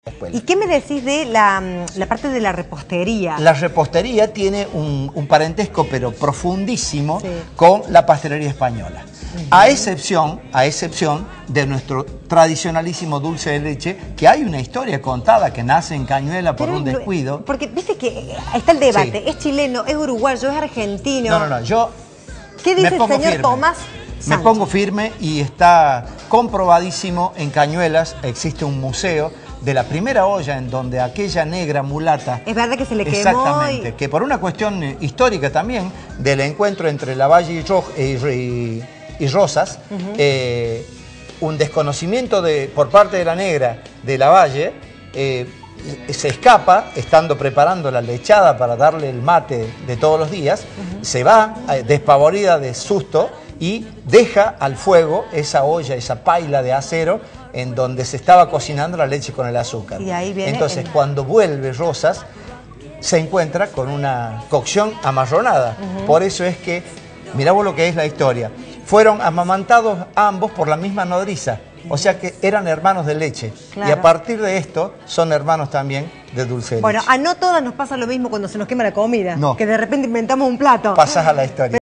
¿Y qué me decís de la parte de la repostería? La repostería tiene un parentesco, pero profundísimo, sí, con la pastelería española. A excepción de nuestro tradicionalísimo dulce de leche, que hay una historia contada que nace en Cañuelas por un descuido. Porque viste que está el debate, Sí. ¿es chileno, es uruguayo, es argentino? No, yo ¿Qué dice el señor firme. Tomás Me Sánchez? pongo firme y está comprobadísimo. En Cañuelas existe un museo de la primera olla en donde aquella negra mulata... Es verdad que se le quemó. Exactamente, que por una cuestión histórica también, del encuentro entre Lavalle y Rosas, un desconocimiento por parte de la negra de Lavalle, se escapa, estando preparando la lechada para darle el mate de todos los días, se va despavorida de susto y deja al fuego esa olla, esa paila de acero en donde se estaba cocinando la leche con el azúcar. Y ahí viene entonces, cuando vuelve Rosas, se encuentra con una cocción amarronada. Por eso es que, mirá vos lo que es la historia. Fueron amamantados ambos por la misma nodriza. O sea que eran hermanos de leche. Claro. Y a partir de esto, son hermanos también de dulce de leche. Bueno, a no todas nos pasa lo mismo cuando se nos quema la comida. No. Que de repente inventamos un plato. Pasás a la historia.